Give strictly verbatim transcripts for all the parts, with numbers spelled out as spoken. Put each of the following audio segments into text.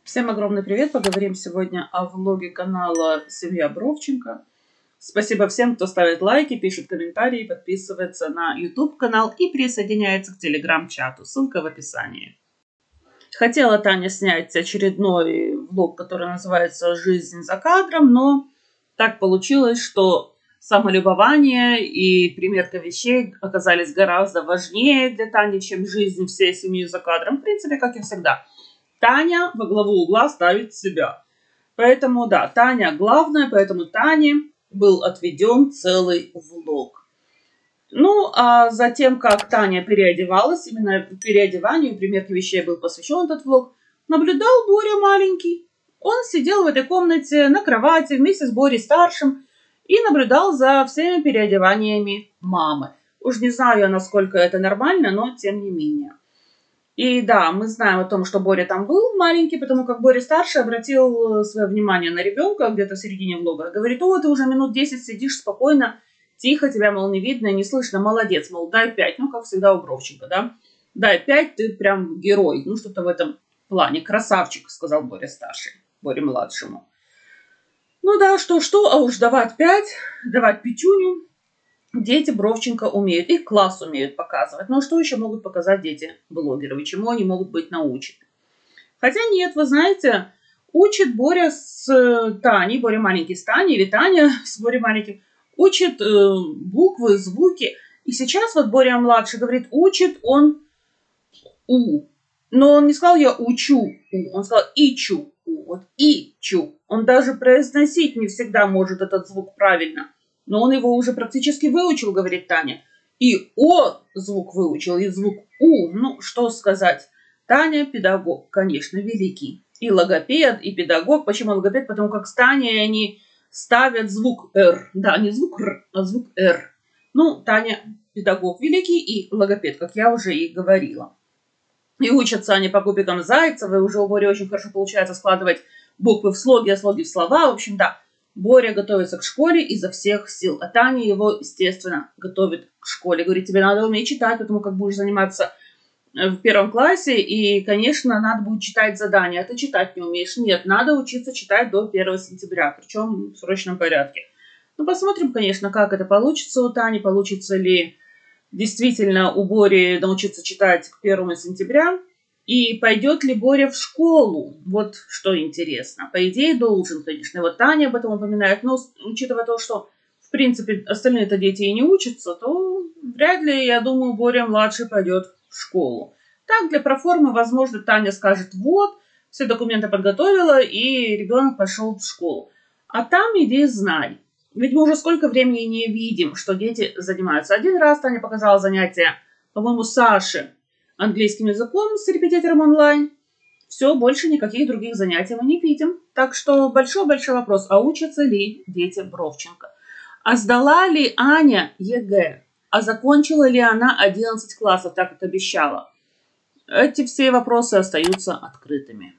Всем огромный привет! Поговорим сегодня о влоге канала «Семья Бровченко». Спасибо всем, кто ставит лайки, пишет комментарии, подписывается на YouTube канал и присоединяется к телеграм-чату. Ссылка в описании. Хотела Таня снять очередной влог, который называется «Жизнь за кадром», но так получилось, что самолюбование и примерка вещей оказались гораздо важнее для Тани, чем жизнь всей семьи за кадром. В принципе, как и всегда. Таня во главу угла ставит себя. Поэтому, да, Таня главная, поэтому Тане был отведен целый влог. Ну, а затем, как Таня переодевалась, именно переодеванию, примерке вещей был посвящен этот влог, наблюдал Боря маленький. Он сидел в этой комнате на кровати вместе с Борей старшим и наблюдал за всеми переодеваниями мамы. Уж не знаю, насколько это нормально, но тем не менее. И да, мы знаем о том, что Боря там был маленький, потому как Боря старший обратил свое внимание на ребенка где-то в середине влога. Говорит: о, ты уже минут десять сидишь спокойно, тихо, тебя, мол, не видно, не слышно, молодец, мол, дай пять. Ну, как всегда у Бровченко, да? Дай пять, ты прям герой. Ну, что-то в этом плане. Красавчик, сказал Боря старший, Боре младшему. Ну да, что-что, а уж давать пять, давать пятюню. Дети Бровченко умеют, их класс умеют показывать. Но что еще могут показать дети-блогеры? И чему они могут быть научены? Хотя нет, вы знаете, учит Боря с Таней, Боря маленький с Таней, или Таня с Борей маленьким, учит э, буквы, звуки. И сейчас вот Боря младший говорит, учит он У. Но он не сказал я учу У, он сказал ичу У. Вот ичу. Он даже произносить не всегда может этот звук правильно. Но он его уже практически выучил, говорит Таня. И О звук выучил, и звук У. Ну, что сказать. Таня педагог, конечно, великий. И логопед, и педагог. Почему логопед? Потому как с Таней они ставят звук Р. Да, не звук Р, а звук Р. Ну, Таня педагог великий и логопед, как я уже и говорила. И учатся они по кубикам Зайцева. И уже у Бори очень хорошо получается складывать буквы в слоги, а слоги в слова. В общем, да. Боря готовится к школе изо всех сил. А Таня его, естественно, готовит к школе. Говорит, тебе надо уметь читать, потому как будешь заниматься в первом классе. И, конечно, надо будет читать задания. А ты читать не умеешь. Нет, надо учиться читать до первого сентября. Причем в срочном порядке. Ну, посмотрим, конечно, как это получится у Тани. Получится ли действительно у Бори научиться читать к первому сентября. И пойдет ли Боря в школу? Вот что интересно. По идее, должен, конечно. И вот Таня об этом упоминает. Но учитывая то, что, в принципе, остальные-то дети и не учатся, то вряд ли, я думаю, Боря младший пойдет в школу. Так, для проформы, возможно, Таня скажет, вот, все документы подготовила, и ребенок пошел в школу. А там иди знай. Ведь мы уже сколько времени не видим, что дети занимаются. Один раз Таня показала занятия, по-моему, Саше, английским языком с репетитором онлайн. Все, больше никаких других занятий мы не видим. Так что большой-большой вопрос, а учатся ли дети Бровченко? А сдала ли Аня ЕГЭ? А закончила ли она одиннадцать классов, так как обещала? Эти все вопросы остаются открытыми.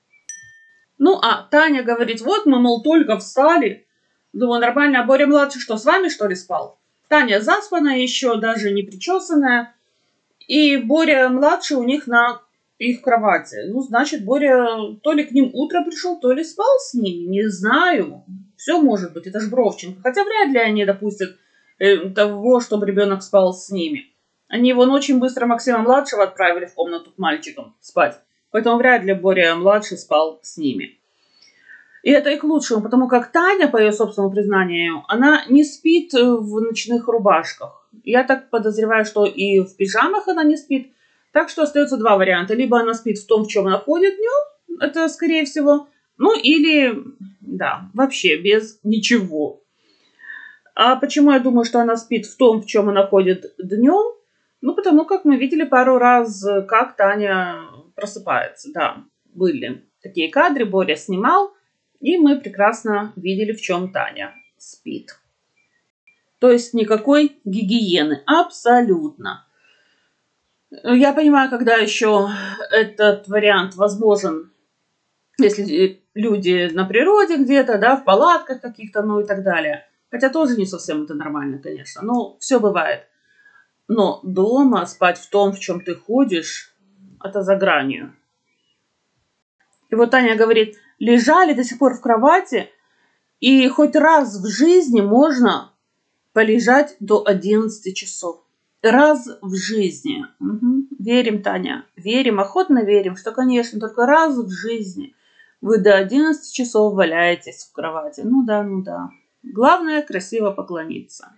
Ну, а Таня говорит, вот мы, мол, только встали. Думаю, нормально, а Боря младший что, с вами, что ли, спал? Таня заспанная еще, даже не причесанная. И Боря младший у них на их кровати. Ну, значит, Боря то ли к ним утро пришел, то ли спал с ними. Не знаю. Все может быть. Это ж Бровченко. Хотя вряд ли они допустят э, того, чтобы ребенок спал с ними. Они его очень быстро Максима младшего отправили в комнату к мальчикам спать. Поэтому вряд ли Боря младший спал с ними. И это и к лучшему, потому как Таня, по ее собственному признанию, она не спит в ночных рубашках. Я так подозреваю, что и в пижамах она не спит. Так что остается два варианта. Либо она спит в том, в чем она ходит днем, это скорее всего. Ну или, да, вообще без ничего. А почему я думаю, что она спит в том, в чем она ходит днем? Ну, потому как мы видели пару раз, как Таня просыпается. Да, были такие кадры, Боря снимал. И мы прекрасно видели, в чем Таня спит. То есть никакой гигиены. Абсолютно. Я понимаю, когда еще этот вариант возможен, если люди на природе где-то, да, в палатках каких-то, ну и так далее. Хотя тоже не совсем это нормально, конечно. Но все бывает. Но дома спать в том, в чем ты ходишь, это за гранью. И вот Таня говорит, лежали до сих пор в кровати, и хоть раз в жизни можно полежать до одиннадцати часов. Раз в жизни. Угу. Верим, Таня. Верим, охотно верим, что, конечно, только раз в жизни вы до одиннадцати часов валяетесь в кровати. Ну да, ну да. Главное, красиво поклониться.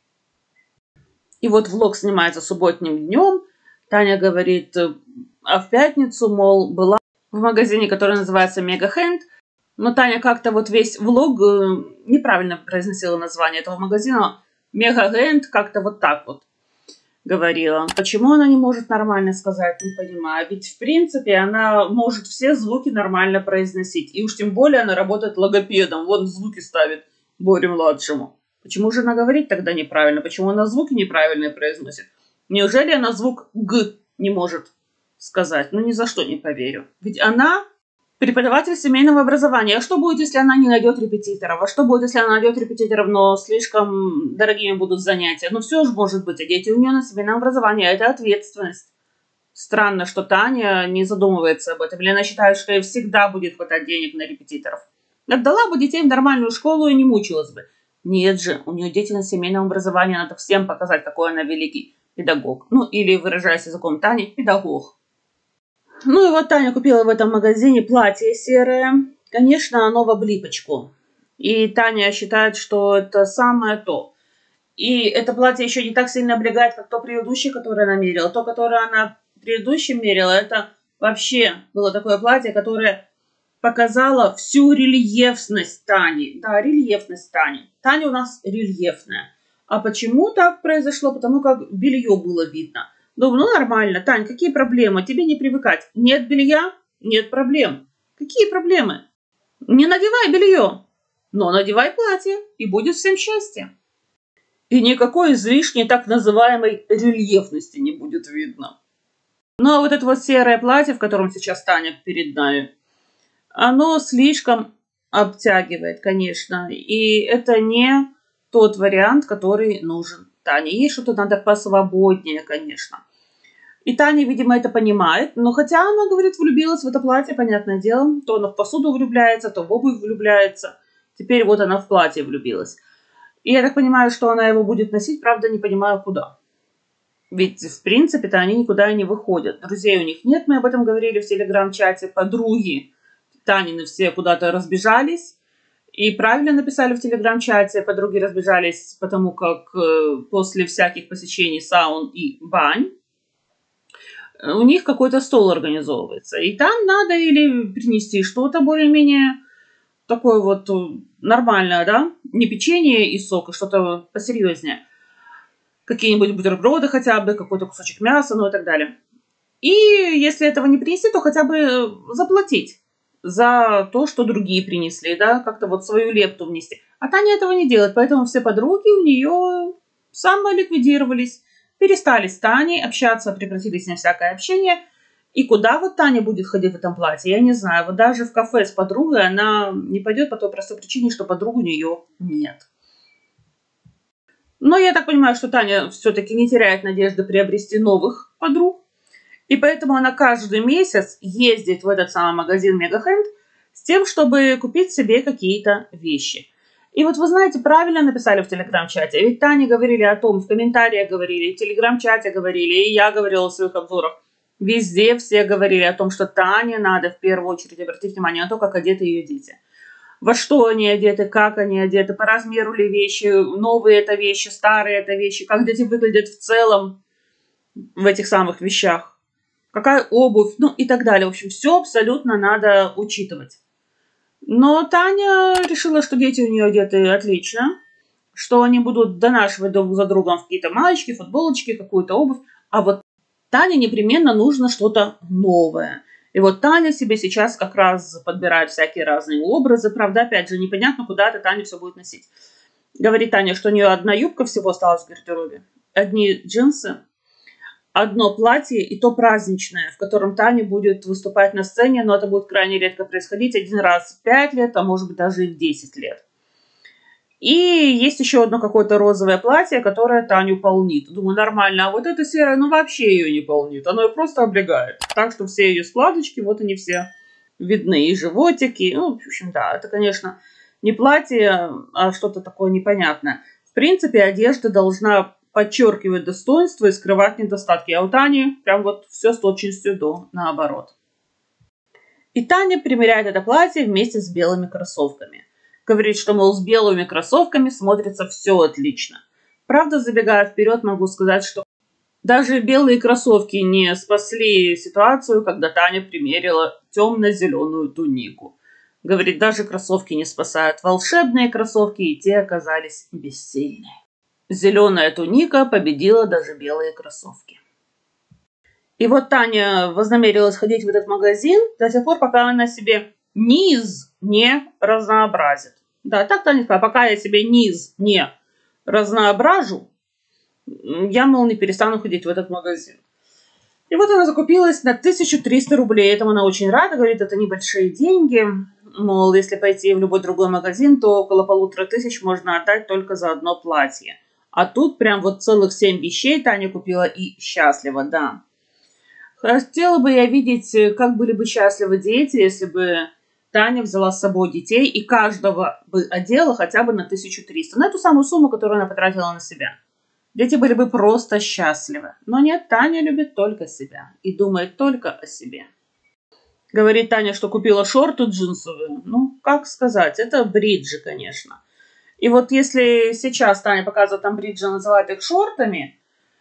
И вот влог снимается субботним днем. Таня говорит, а в пятницу, мол, была в магазине, который называется Mega Hand. Но Таня как-то вот весь влог неправильно произносила название этого магазина. Mega Hand как-то вот так вот говорила. Почему она не может нормально сказать, не понимаю. Ведь в принципе она может все звуки нормально произносить. И уж тем более она работает логопедом. Вон звуки ставит Боре-младшему. Почему же она говорит тогда неправильно? Почему она звуки неправильные произносит? Неужели она звук «г» не может сказать? Ну, ни за что не поверю. Ведь она преподаватель семейного образования. А что будет, если она не найдет репетиторов? А что будет, если она найдет репетиторов, но слишком дорогими будут занятия? Ну, все же может быть. А дети у нее на семейном образовании. Это ответственность. Странно, что Таня не задумывается об этом. Или она считает, что ей всегда будет хватать денег на репетиторов. Отдала бы детей в нормальную школу и не мучилась бы. Нет же, у нее дети на семейном образовании, надо всем показать, какой она великий педагог. Ну, или, выражаясь языком Тани, педагог. Ну и вот Таня купила в этом магазине платье серое. Конечно, оно в облипочку. И Таня считает, что это самое то. И это платье еще не так сильно облегает, как то предыдущее, которое она мерила. То, которое она предыдущим мерила, это вообще было такое платье, которое показала всю рельефность Тани. Да, рельефность Тани. Таня у нас рельефная. А почему так произошло? Потому как белье было видно. Думаю, ну нормально. Тань, какие проблемы? Тебе не привыкать. Нет белья? Нет проблем. Какие проблемы? Не надевай белье, но надевай платье, и будет всем счастье. И никакой излишней так называемой рельефности не будет видно. Ну а вот это вот серое платье, в котором сейчас Таня перед нами, оно слишком обтягивает, конечно. И это не тот вариант, который нужен Тане. Ей что-то надо посвободнее, конечно. И Таня, видимо, это понимает. Но хотя она, говорит, влюбилась в это платье, понятное дело. То она в посуду влюбляется, то в обувь влюбляется. Теперь вот она в платье влюбилась. И я так понимаю, что она его будет носить, правда, не понимаю, куда. Ведь, в принципе-то, они никуда не выходят. Друзей у них нет, мы об этом говорили в телеграм-чате. Подруги Танины все куда-то разбежались. И правильно написали в телеграм-чате, подруги разбежались, потому как э, после всяких посещений саун и бань у них какой-то стол организовывается. И там надо или принести что-то более-менее такое вот нормальное, да? Не печенье и сок, а что-то посерьезнее. Какие-нибудь бутерброды хотя бы, какой-то кусочек мяса, ну и так далее. И если этого не принести, то хотя бы заплатить за то, что другие принесли, да, как-то вот свою лепту внести. А Таня этого не делает, поэтому все подруги у нее самоликвидировались, перестали с Таней общаться, прекратили с ней всякое общение. И куда вот Таня будет ходить в этом платье, я не знаю. Вот даже в кафе с подругой она не пойдет по той простой причине, что подруг у нее нет. Но я так понимаю, что Таня все-таки не теряет надежды приобрести новых подруг. И поэтому она каждый месяц ездит в этот самый магазин Mega Hand с тем, чтобы купить себе какие-то вещи. И вот вы знаете, правильно написали в телеграм-чате. Ведь Тане говорили о том, в комментариях говорили, в телеграм-чате говорили, и я говорила в своих обзорах. Везде все говорили о том, что Тане надо в первую очередь обратить внимание на то, как одеты ее дети. Во что они одеты, как они одеты, по размеру ли вещи, новые это вещи, старые это вещи, как дети выглядят в целом в этих самых вещах. Какая обувь, ну и так далее. В общем, все абсолютно надо учитывать. Но Таня решила, что дети у нее одеты отлично, что они будут донашивать друг за другом в какие-то маечки, футболочки, какую-то обувь. А вот Тане непременно нужно что-то новое. И вот Таня себе сейчас как раз подбирает всякие разные образы. Правда, опять же, непонятно, куда это Таня все будет носить. Говорит Таня, что у нее одна юбка всего осталась в гардеробе, одни джинсы, одно платье, и то праздничное, в котором Таня будет выступать на сцене, но это будет крайне редко происходить один раз в пять лет, а может быть даже и в десять лет. И есть еще одно какое-то розовое платье, которое Таню полнит. Думаю, нормально, а вот это серое, ну вообще ее не полнит, оно ее просто облегает. Так что все ее складочки, вот они все видны и животики. Ну, в общем, да, это, конечно, не платье, а что-то такое непонятное. В принципе, одежда должна подчеркивать достоинства и скрывать недостатки. А у Тани прям вот все с точностью до наоборот. И Таня примеряет это платье вместе с белыми кроссовками. Говорит, что, мол, с белыми кроссовками смотрится все отлично. Правда, забегая вперед, могу сказать, что даже белые кроссовки не спасли ситуацию, когда Таня примерила темно-зеленую тунику. Говорит, даже кроссовки не спасают волшебные кроссовки, и те оказались бессильны. Зеленая туника победила даже белые кроссовки. И вот Таня вознамерилась ходить в этот магазин до тех пор, пока она себе низ не разнообразит. Да, так Таня сказала, пока я себе низ не разноображу, я, мол, не перестану ходить в этот магазин. И вот она закупилась на тысячу триста рублей. Этому она очень рада, говорит, это небольшие деньги. Мол, если пойти в любой другой магазин, то около полутора тысяч можно отдать только за одно платье. А тут прям вот целых семь вещей Таня купила и счастлива, да. Хотела бы я видеть, как были бы счастливы дети, если бы Таня взяла с собой детей и каждого бы одела хотя бы на тысячу триста. На эту самую сумму, которую она потратила на себя. Дети были бы просто счастливы. Но нет, Таня любит только себя и думает только о себе. Говорит Таня, что купила шорты джинсовые. Ну, как сказать, это бриджи, конечно. И вот если сейчас Таня показывает там бриджи, называет их шортами,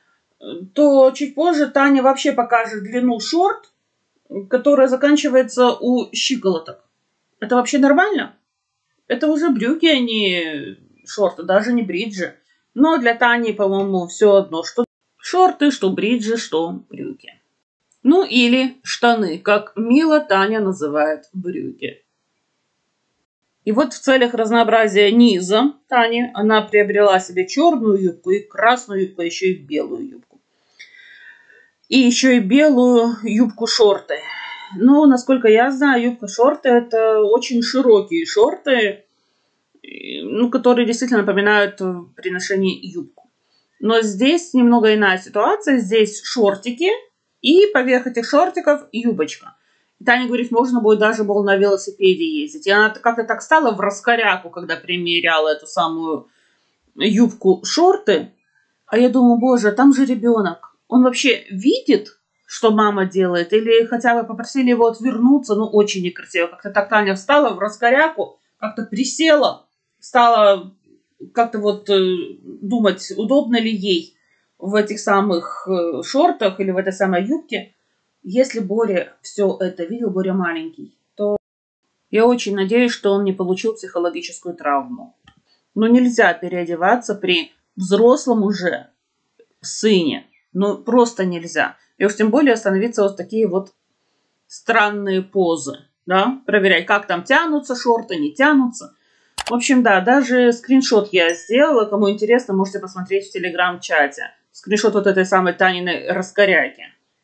то чуть позже Таня вообще покажет длину шорт, которая заканчивается у щиколоток. Это вообще нормально? Это уже брюки, а не шорты, даже не бриджи. Но для Тани, по-моему, все одно, что шорты, что бриджи, что брюки. Ну или штаны, как мило Таня называет брюки. И вот в целях разнообразия низа Тани она приобрела себе черную юбку и красную юбку, еще и белую юбку. И еще и белую юбку-шорты. Ну, насколько я знаю, юбка-шорты это очень широкие шорты, ну, которые действительно напоминают при ношении юбку. Но здесь немного иная ситуация. Здесь шортики и поверх этих шортиков юбочка. И Таня говорит, можно будет даже, мол, на велосипеде ездить. И она как-то так стала в раскоряку, когда примеряла эту самую юбку-шорты. А я думаю, боже, там же ребенок. Он вообще видит, что мама делает? Или хотя бы попросили его отвернуться? Ну, очень некрасиво. Как-то так Таня встала в раскоряку, как-то присела, стала как-то вот э, думать, удобно ли ей в этих самых э, шортах или в этой самой юбке. Если Боря все это видел, Боря маленький, то я очень надеюсь, что он не получил психологическую травму. Но нельзя переодеваться при взрослом уже сыне. Ну, просто нельзя. И уж тем более становиться вот такие вот странные позы. Да? Проверять, как там тянутся шорты, не тянутся. В общем, да, даже скриншот я сделала. Кому интересно, можете посмотреть в телеграм-чате. Скриншот вот этой самой Таниной раскоряки.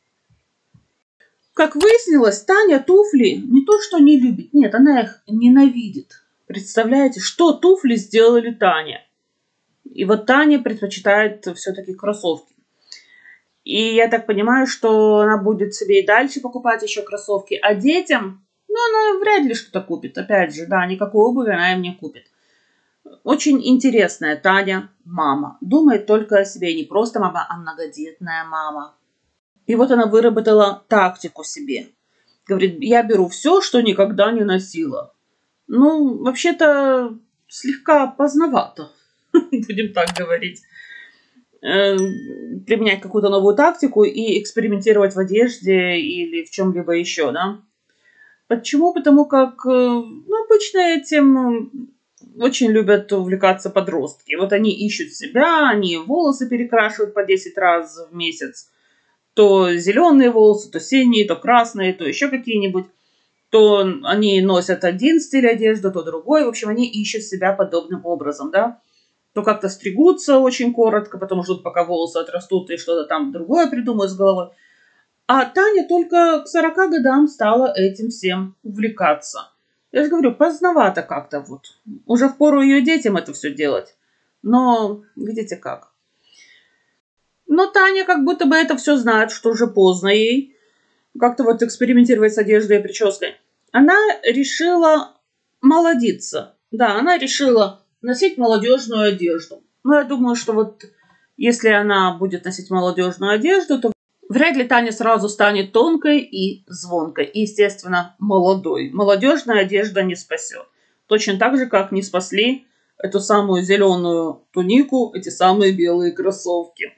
Как выяснилось, Таня туфли не то что не любит, нет, она их ненавидит. Представляете, что туфли сделали Тане? И вот Таня предпочитает все-таки кроссовки. И я так понимаю, что она будет себе и дальше покупать еще кроссовки. А детям, ну, она вряд ли что-то купит. Опять же, да, никакой обуви она им не купит. Очень интересная Таня мама. Думает только о себе. Не просто мама, а многодетная мама. И вот она выработала тактику себе. Говорит, я беру все, что никогда не носила. Ну, вообще-то, слегка поздновато, будем так говорить. Применять какую-то новую тактику и экспериментировать в одежде или в чем-либо еще, да. Почему? Потому как, ну, обычно этим очень любят увлекаться подростки. Вот они ищут себя, они волосы перекрашивают по десять раз в месяц. То зеленые волосы, то синие, то красные, то еще какие-нибудь. То они носят один стиль одежды, то другой. В общем, они ищут себя подобным образом, да. То как-то стригутся очень коротко, потом ждут, пока волосы отрастут и что-то там другое придумают с головой. А Таня только к сорока годам стала этим всем увлекаться. Я же говорю, поздновато как-то вот. Уже впору ее детям это все делать. Но видите как. Но Таня как будто бы это все знает, что уже поздно ей как-то вот экспериментировать с одеждой и прической. она решила молодиться. Да, она решила носить молодежную одежду. Но я думаю, что вот если она будет носить молодежную одежду, то вряд ли Таня сразу станет тонкой и звонкой. И, естественно, молодой. Молодежная одежда не спасет. Точно так же, как не спасли эту самую зеленую тунику, эти самые белые кроссовки.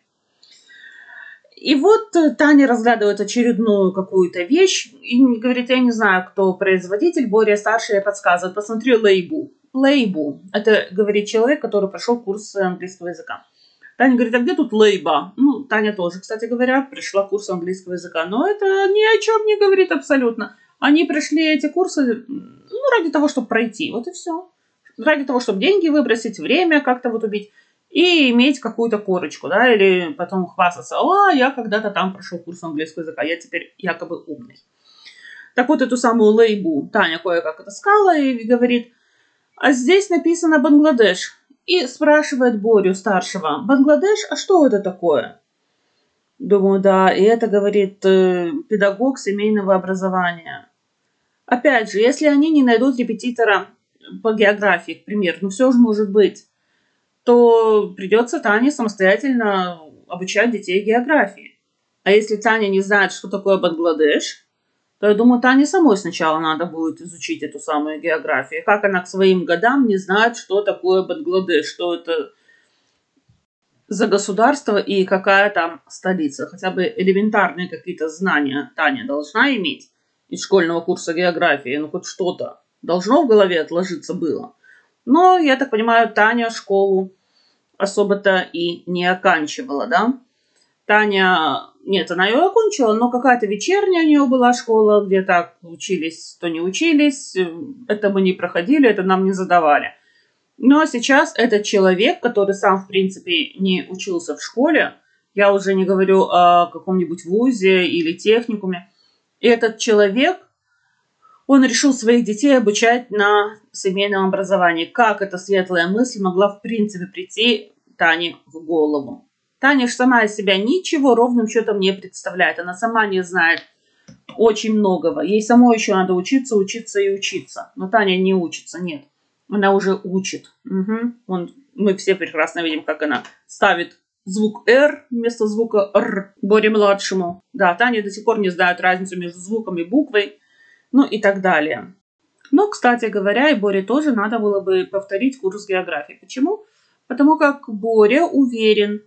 И вот Таня разглядывает очередную какую-то вещь и говорит, я не знаю, кто производитель, Боря старший подсказывает, посмотри лейбу. Лейбу. Это говорит человек, который прошел курс английского языка. Таня говорит, а где тут лейба? Ну, Таня тоже, кстати говоря, пришла к курсу английского языка. Но это ни о чем не говорит абсолютно. Они пришли эти курсы ну, ради того, чтобы пройти. Вот и все. Ради того, чтобы деньги выбросить, время как-то вот убить. И иметь какую-то корочку, да, или потом хвастаться. О, я когда-то там прошел курс английского языка, я теперь якобы умный. Так вот, эту самую лейбу Таня кое-как отыскала и говорит, а здесь написано Бангладеш. И спрашивает Борю старшего, Бангладеш, а что это такое? Думаю, да, и это говорит э, педагог семейного образования. Опять же, если они не найдут репетитора по географии, к примеру, ну все же может быть, то придется Тане самостоятельно обучать детей географии. А если Таня не знает, что такое Бангладеш, то я думаю, Тане самой сначала надо будет изучить эту самую географию. Как она к своим годам не знает, что такое Бангладеш, что это за государство и какая там столица. Хотя бы элементарные какие-то знания Таня должна иметь из школьного курса географии. Ну, хоть что-то должно в голове отложиться было. Но, я так понимаю, Таня школу особо-то и не оканчивала, да? Таня, нет, она ее окончила, но какая-то вечерняя у нее была школа, где так учились, то не учились. Это мы не проходили, это нам не задавали. Но сейчас этот человек, который сам, в принципе, не учился в школе, я уже не говорю о каком-нибудь вузе или техникуме, этот человек, он решил своих детей обучать на семейном образовании. Как эта светлая мысль могла, в принципе, прийти Тане в голову? Таня же сама из себя ничего ровным счетом не представляет. Она сама не знает очень многого. Ей самой еще надо учиться, учиться и учиться. Но Таня не учится, нет. Она уже учит. Угу. Вон, мы все прекрасно видим, как она ставит звук «р» вместо звука «р» Боре-младшему. Да, Таня до сих пор не знает разницу между звуком и буквой. Ну и так далее. Но, кстати говоря, и Боре тоже надо было бы повторить курс географии. Почему? Потому как Боря уверен,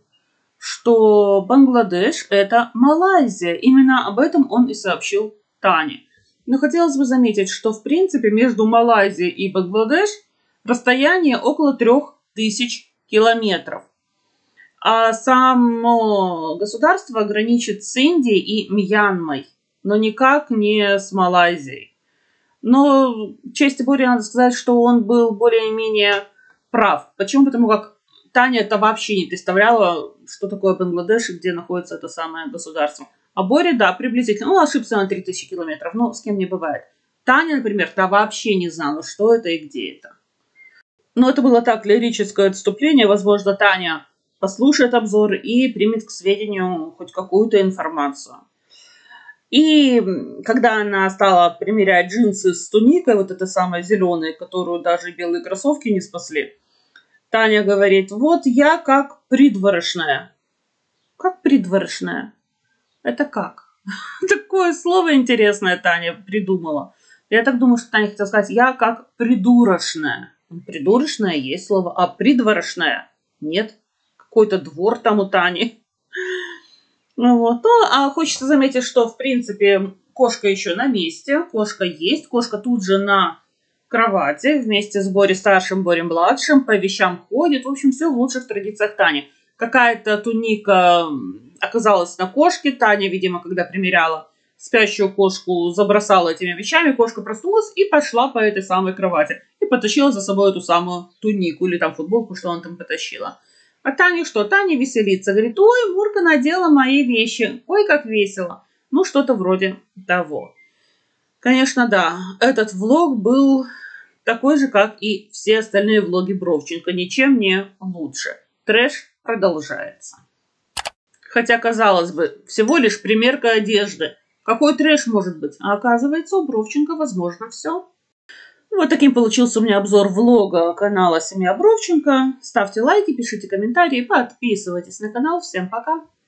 что Бангладеш – это Малайзия. Именно об этом он и сообщил Тане. Но хотелось бы заметить, что в принципе между Малайзией и Бангладеш расстояние около трех тысяч километров. А само государство граничит с Индией и Мьянмой, но никак не с Малайзией. Но в честь Бори надо сказать, что он был более-менее прав. Почему? Потому как Таня это вообще не представляла, что такое Бангладеш и где находится это самое государство. А Боря, да, приблизительно, ну, ошибся на три тысячи километров, но с кем не бывает. Таня, например, та вообще не знала, что это и где это. Но это было так, лирическое отступление. Возможно, Таня послушает обзор и примет к сведению хоть какую-то информацию. И когда она стала примерять джинсы с туникой, вот это самое зеленое, которую даже белые кроссовки не спасли, Таня говорит, вот я как придворошная. Как придворошная? Это как? Такое слово интересное Таня придумала. Я так думаю, что Таня хотела сказать, я как придурочная. Придурочная есть слово, а придворошная нет. Какой-то двор там у Тани. Ну, вот. Ну, а хочется заметить, что, в принципе, кошка еще на месте. Кошка есть. Кошка тут же на кровати вместе с Борей старшим, Борей младшим. По вещам ходит. В общем, все в лучших традициях Тани. Какая-то туника оказалась на кошке. Таня, видимо, когда примеряла спящую кошку, забросала этими вещами. Кошка проснулась и пошла по этой самой кровати. И потащила за собой эту самую тунику или там футболку, что она там потащила. А Таня что? Таня веселится. Говорит, ой, Мурка надела мои вещи. Ой, как весело. Ну, что-то вроде того. Конечно, да. Этот влог был такой же, как и все остальные влоги Бровченко. Ничем не лучше. Трэш продолжается. Хотя, казалось бы, всего лишь примерка одежды. Какой трэш может быть? А оказывается, у Бровченко возможно все. Вот таким получился у меня обзор влога канала «Семья Бровченко». Ставьте лайки, пишите комментарии, подписывайтесь на канал. Всем пока!